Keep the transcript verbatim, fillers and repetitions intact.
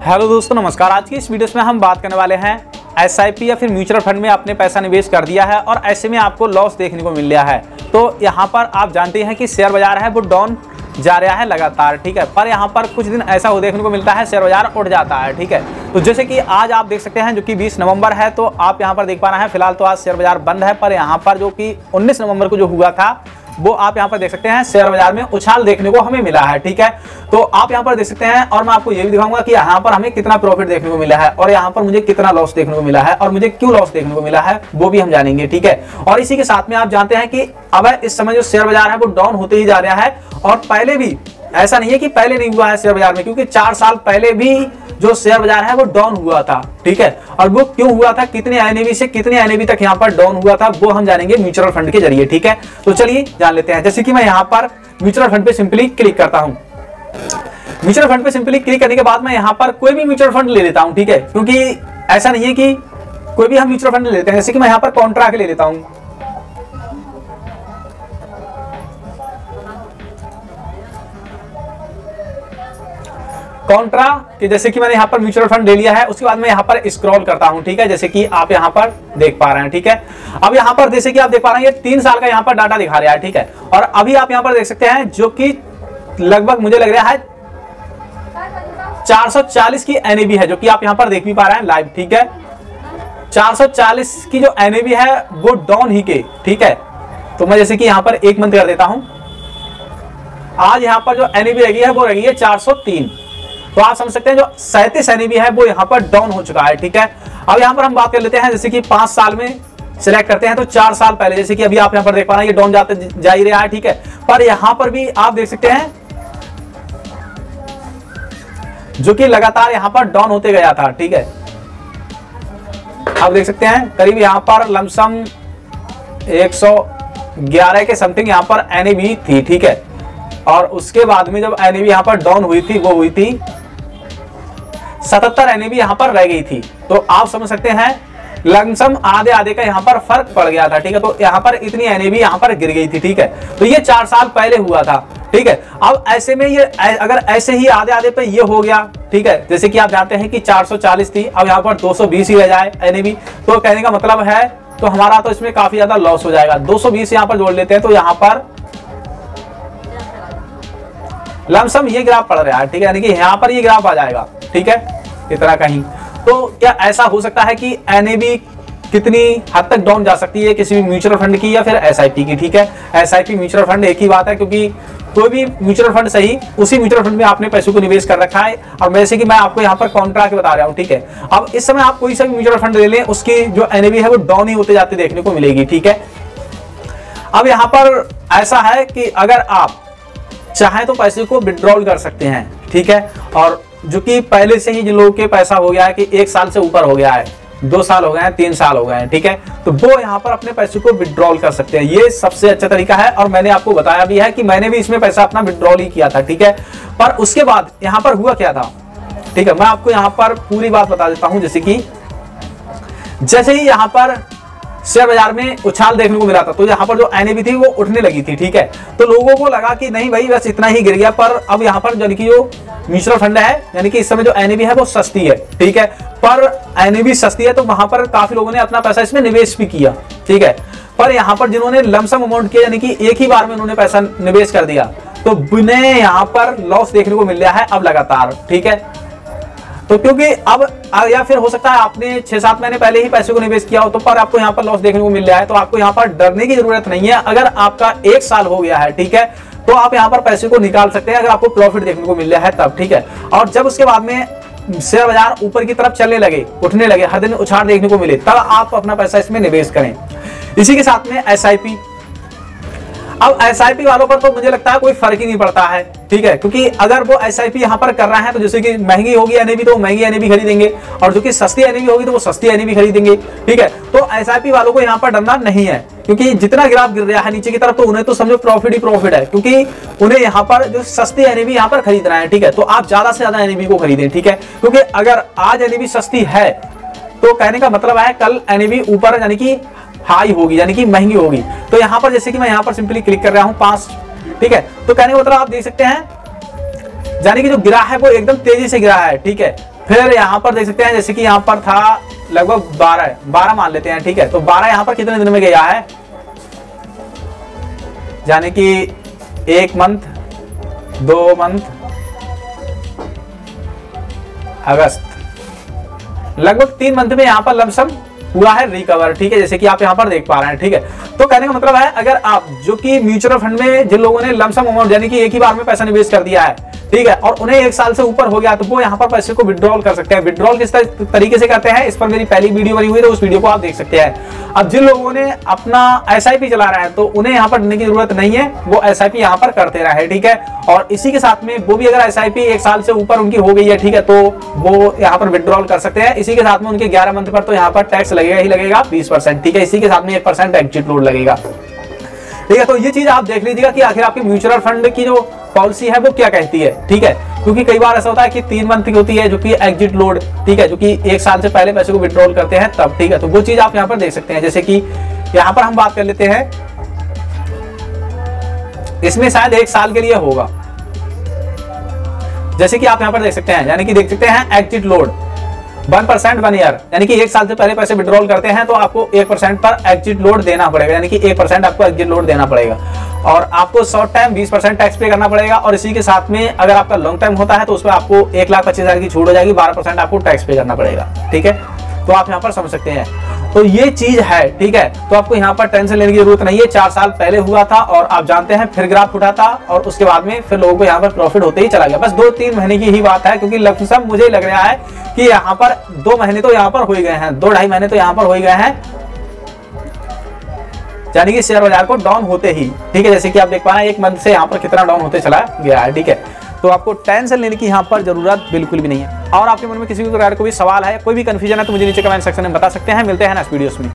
Hello दोस्तों, नमस्कार। आज की इस वीडियो में हम बात करने वाले हैं एस आई पी या फिर म्यूचुअल फंड में आपने पैसा निवेश कर दिया है और ऐसे में आपको लॉस देखने को मिल रहा है। तो यहाँ पर आप जानते हैं कि शेयर बाजार है वो डाउन जा रहा है लगातार, ठीक है। पर यहाँ पर कुछ दिन ऐसा हो देखने को मिलता है शेयर बाजार उठ जाता है, ठीक है। तो जैसे कि आज आप देख सकते हैं जो कि बीस नवंबर है, तो आप यहाँ पर देख पा रहे हैं फिलहाल तो आज शेयर बाजार बंद है, पर यहाँ पर जो कि उन्नीस नवंबर को जो हुआ था वो आप यहाँ पर देख सकते हैं शेयर बाजार में उछाल देखने को हमें मिला है, ठीक है। तो आप यहाँ पर देख सकते हैं और मैं आपको ये भी दिखाऊंगा कि यहाँ पर हमें कितना प्रॉफिट देखने को मिला है और यहाँ पर मुझे कितना लॉस देखने को मिला है और मुझे क्यों लॉस देखने को मिला है वो भी हम जानेंगे, ठीक है। और इसी के साथ में आप जानते हैं कि अब इस समय जो शेयर बाजार है वो डाउन होते ही जा रहा है और पहले भी ऐसा नहीं है कि पहले नहीं हुआ है शेयर बाजार में, क्योंकि चार साल पहले भी जो शेयर बाजार है वो डाउन हुआ था, ठीक है। और वो क्यों हुआ था, कितने एन ए बी से कितने एन ए बी तक यहाँ पर डाउन हुआ था, वो हम जानेंगे म्यूचुअल फंड के जरिए, ठीक है। तो चलिए जान लेते हैं। जैसे कि मैं यहाँ पर म्यूचुअल फंड पे सिंपली क्लिक करता हूँ। म्यूचुअल फंड पे सिंपली क्लिक करने के बाद मैं यहाँ पर कोई भी म्यूचुअल फंड ले लेता हूँ, ठीक है। क्योंकि ऐसा नहीं है कि कोई भी हम म्यूचुअल फंड ले लेते हैं। जैसे कि मैं यहाँ पर कॉन्ट्रा के ले लेता हूँ। कॉन्ट्रा कि जैसे कि मैंने यहाँ पर म्यूचुअल फंड ले लिया है, उसके बाद मैं यहाँ पर स्क्रॉल करता हूँ, ठीक है। जैसे कि आप यहाँ पर देख पा रहे हैं, ठीक है। अब यहाँ पर जैसे कि आप देख पा रहे हैं ये तीन साल का यहाँ पर डाटा दिखा रहा है, ठीक है। और अभी आप यहाँ पर देख सकते हैं जो कि लगभग मुझे लग रहा है चार सौ चालीस की एन ए बी है, जो कि आप यहाँ पर देख भी पा रहे हैं लाइव, ठीक है। चार सौ चालीस की जो एन ए बी है वो डाउन ही के, ठीक है। तो मैं जैसे कि यहाँ पर एक मंथ कर देता हूँ। आज यहाँ पर जो एन ए बी रही है वो रही है चार सौ तीन। तो आप समझ सकते हैं जो सैंतीस एन ए बी है वो यहाँ पर डाउन हो चुका है, ठीक है। अब यहाँ पर हम बात कर लेते हैं जैसे कि पांच साल में सिलेक्ट करते हैं, तो चार साल पहले जैसे कि अभी आप यहाँ पर देख पा रहे हैं ये डाउन जाते जा ही रहा है, ठीक है। पर यहाँ पर भी आप देख सकते हैं जो कि लगातार यहाँ पर डाउन होते गया था, ठीक है। आप देख सकते हैं करीब यहाँ पर लमसम एक सौ ग्यारह के समथिंग यहाँ पर एन ए बी थी, ठीक है। और उसके बाद में जब एन ए बी यहाँ पर डाउन हुई थी वो हुई थी सतहत्तर एन ए बी यहाँ पर रह गई थी। तो आप समझ सकते हैं लमसम आधे आधे का यहाँ पर फर्क पड़ गया था, ठीक है। तो यहाँ पर इतनी एन ए बी यहाँ पर गिर गई थी, ठीक है। तो ये चार साल पहले हुआ था, ठीक है। अब ऐसे में ये अगर ऐसे ही आधे आधे पे ये हो गया, ठीक है। जैसे कि आप जानते हैं कि चार सौ चालीस थी, अब यहाँ पर दो सौ बीस ही रह जाए एन ए बी, तो कहने का मतलब है तो हमारा तो इसमें काफी ज्यादा लॉस हो जाएगा। दो सौ बीस यहाँ पर जोड़ लेते हैं तो यहाँ पर लमसम ये ग्राफ पड़ रहा है, ठीक है। यानी कि यहाँ पर ये ग्राफ आ जाएगा, ठीक है, इतना कहीं। तो क्या ऐसा हो सकता है कि एन ए बी कितनी हद तक डाउन जा सकती है किसी भी म्यूचुअल फंड की या फिर एस आई पी की, ठीक है। S I P mutual fund एक ही बात है, क्योंकि कोई भी म्यूचुअल फंड सही उसी म्यूचुअल फंड में आपने पैसों को निवेश कर रखा है। और वैसे कि मैं आपको यहाँ पर कॉन्ट्रा के बता रहा हूँ, ठीक है। अब इस समय आप कोई सा भी म्यूचुअल फंड ले लें, उसकी जो एन ए बी है वो डाउन ही होते जाते देखने को मिलेगी, ठीक है। अब यहाँ पर ऐसा है कि अगर आप चाहे तो पैसे को विड्रॉल कर सकते हैं, ठीक है। और जो कि पहले से ही जिन लोगों के पैसा हो गया है कि एक साल से ऊपर हो गया है, दो साल हो गए हैं, तीन साल हो गए हैं, ठीक है, तो वो यहाँ पर अपने पैसे को विड्रॉल कर सकते हैं। ये सबसे अच्छा तरीका है और मैंने आपको बताया भी है कि मैंने भी इसमें पैसा अपना विड्रॉल ही किया था, ठीक है। पर उसके बाद यहाँ पर हुआ क्या था, ठीक है, मैं आपको यहाँ पर पूरी बात बता देता हूँ। जैसे कि जैसे ही यहाँ पर शेयर बाजार में उछाल देखने को मिला था, तो यहाँ पर जो एन ए बी थी वो उठने लगी थी, ठीक है। तो लोगों को लगा कि नहीं भाई बस इतना ही गिर गया, पर अब यहाँ पर यानी कि जो म्यूचुअल फंड है, यानी कि इस समय जो एन ए बी है वो सस्ती है, ठीक है। पर एन ए बी सस्ती है तो वहां पर काफी लोगों ने अपना पैसा इसमें निवेश भी किया, ठीक है। पर यहाँ पर जिन्होंने लमसम अमाउंट किया, यानी कि एक ही बार में उन्होंने पैसा निवेश कर दिया, तो उन्हें यहाँ पर लॉस देखने को मिल रहा है अब लगातार, ठीक है। तो क्योंकि अब या फिर हो सकता है आपने छह सात महीने पहले ही पैसे को निवेश किया हो, तो पर आपको यहाँ पर लॉस देखने को मिल रहा है। तो आपको यहाँ पर डरने की जरूरत नहीं है। अगर आपका एक साल हो गया है, ठीक है, तो आप यहाँ पर पैसे को निकाल सकते हैं अगर आपको प्रॉफिट देखने को मिल रहा है तब, ठीक है। और जब उसके बाद में शेयर बाजार ऊपर की तरफ चलने लगे, उठने लगे, हर दिन उछाल देखने को मिले, तब आप अपना पैसा इसमें निवेश करें। इसी के साथ में एस आई पी। अब एस आई पी वालों पर तो मुझे लगता है कोई फर्क ही नहीं पड़ता है, ठीक है। क्योंकि अगर वो एस आई पी यहाँ पर कर रहे हैं तो जैसे कि महंगी होगी एन ए बी तो महंगी एन ए बी खरीदेंगे, और जो कि सस्ती एन ए बी होगी तो वो सस्ती एन ए बी खरीदेंगे, ठीक है। तो एस आई पी वालों को यहाँ पर डरना नहीं है, क्योंकि जितना ग्राफ गिर रहा है नीचे की तरफ तो उन्हें तो समझो प्रॉफिट ही प्रॉफिट है, क्योंकि उन्हें यहाँ पर जो सस्ती एन ए बी यहाँ पर खरीद रहे हैं, ठीक है। तो आप ज्यादा से ज्यादा एन ए बी को खरीदें, ठीक है। क्योंकि अगर आज एन ए बी सस्ती है तो कहने का मतलब है कल एन ए बी ऊपर यानी कि हाई होगी, यानी कि महंगी होगी। तो यहाँ पर जैसे कि मैं यहाँ पर सिंपली क्लिक कर रहा हूँ पांच, ठीक है। तो कहने का मतलब आप देख सकते हैं यानी कि जो गिरा है वो एकदम तेजी से गिरा है, ठीक है। फिर यहाँ पर देख सकते हैं जैसे कि यहाँ पर था लगभग बारह बारह मान लेते हैं, ठीक है। तो बारह यहाँ पर कितने दिन में गया है, यानी कि एक मंथ, दो मंथ, अगस्त, लगभग तीन मंथ में यहाँ पर लमसम हुआ है रिकवर, ठीक है, जैसे कि आप यहाँ पर देख पा रहे हैं, ठीक है। तो कहने का मतलब है अगर आप जो कि म्यूचुअल फंड में जिन लोगों ने लमसम अमाउंट यानी कि एक ही बार में पैसा निवेश कर दिया है, ठीक है, और उन्हें एक साल से ऊपर हो गया, तो वो यहाँ पर पैसे को विड्रॉल कर सकते हैं। विड्रॉल किस तरीके से करते हैं, इस पर मेरी पहली वीडियो बनी हुई है, तो उस वीडियो को आप देख सकते हैं। अब जिन लोगों ने अपना एस आई पी चला रहा है तो उन्हें यहाँ पर डरने की जरूरत नहीं है, वो एस आई पी यहाँ पर करते रहे, ठीक है। और इसी के साथ में वो भी अगर एस आई पी एक साल से ऊपर उनकी हो गई है, ठीक है, तो वो यहाँ पर विड्रॉल कर सकते हैं। इसी के साथ में उनके ग्यारह मंथ पर तो यहाँ पर टैक्स लगेगा ही लगेगा बीस परसेंट, ठीक है। इसी के साथ में एक परसेंट एग्जिट लोड लगेगा, ठीक है। तो ये चीज आप देख लीजिएगा कि आखिर आपके म्यूचुअल फंड की जो पॉलिसी है वो क्या कहती है, ठीक है। क्योंकि कई बार ऐसा होता है कि तीन मंथ की होती है जो कि एग्जिट लोड, ठीक है, जो कि एक साल से पहले पैसे को विड्रॉल करते हैं तब, ठीक है। तो वो चीज आप यहाँ पर देख सकते हैं। जैसे कि यहाँ पर हम बात कर लेते हैं, इसमें शायद एक साल के लिए होगा, जैसे कि आप यहाँ पर देख सकते हैं, यानी कि देख सकते हैं exit load one percent one year, यानी कि एक साल से पहले पैसे विड्रॉल करते हैं तो आपको एक परसेंट पर एग्जिट लोड देना पड़ेगा, यानी कि एक परसेंट आपको एग्जिट लोड देना पड़ेगा। और आपको शॉर्ट टाइम बीस परसेंट टैक्स पे करना पड़ेगा। और इसी के साथ में अगर आपका लॉन्ग टाइम होता है तो उसमें आपको एक लाख पच्चीस हजार की छूट हो जाएगी, बारह परसेंट आपको टैक्स पे करना पड़ेगा, ठीक है। तो आप यहाँ पर समझ सकते हैं, तो ये चीज है, ठीक है। तो आपको यहाँ पर टेंशन लेने की जरूरत नहीं है। चार साल पहले हुआ था और आप जानते हैं फिर ग्राफ उठा था और उसके बाद में फिर लोगों को यहाँ पर प्रॉफिट होते ही चला गया। बस दो तीन महीने की ही बात है, क्योंकि लमसम मुझे लग रहा है कि यहाँ पर दो महीने तो यहाँ पर हो ही गए हैं, दो ढाई महीने तो यहाँ पर हो ही गए हैं, यानी कि शेयर बाजार को डाउन होते ही, ठीक है। जैसे कि आप देख पा रहे हैं एक मंथ से यहाँ पर कितना डाउन होते चला गया है, ठीक है। तो आपको टेंशन लेने की यहाँ पर जरूरत बिल्कुल भी नहीं है। और आपके मन में किसी भी प्रकार का कोई सवाल है, कोई भी कंफ्यूजन है तो मुझे नीचे कमेंट सेक्शन में बता सकते हैं। मिलते हैं नेक्स्ट वीडियोस में।